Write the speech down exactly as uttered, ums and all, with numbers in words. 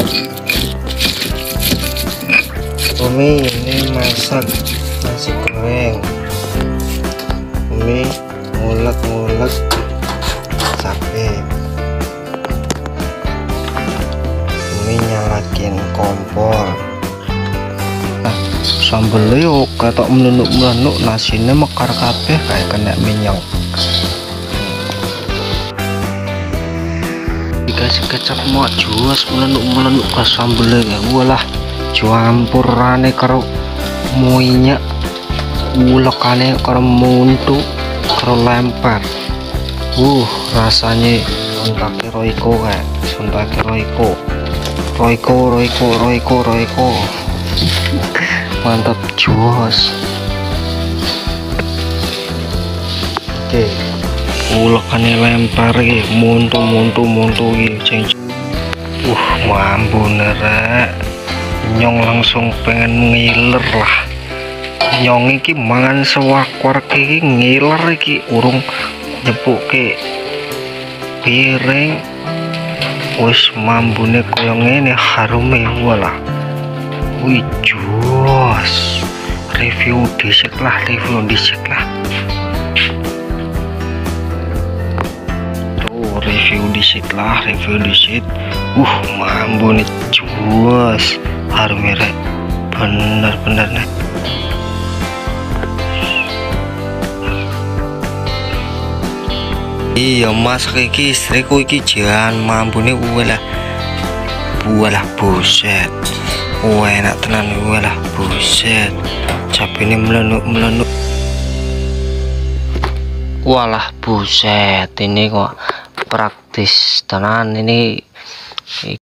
Umi ini masak nasi goreng. Umi ngulek-ngulek cabe. Umi nyalakin kompor. Nah, sambelnya yuk ketok melenuk-melenuk, nasinya mekar kabeh kayak kena minyak. Dikasih kecap mau juas melenuk-melenuk ke sambelnya. Walah, campurane karo minyak, ulekane karo muntu karo lempar. Uh, rasanya suntake Royco kayak suntake Royco. Royco, Royco, Royco, Royco. Mantap jos. Oke, ulekane lempar iki, muntu muntu muntu iki. Uh, mampu nerek. Nyong langsung pengen ngiler lah. Nyong iki mangan sewak-wak iki ngiler iki, urung nyepuke piring wis mambune koyo ngene harume. Walah, wih jos. Review dhisik lah, review dhisik lah. Tuh, review dhisik lah, review dhisik. Uh, mambune jos. Harum merek bener-bener nih. Iya masak iki istriku iki jangan mampu nih. Walah walah buset, wah enak tenan. Walah buset, cabe ini melenuk-melenuk. Walah buset, ini kok praktis tenan ini.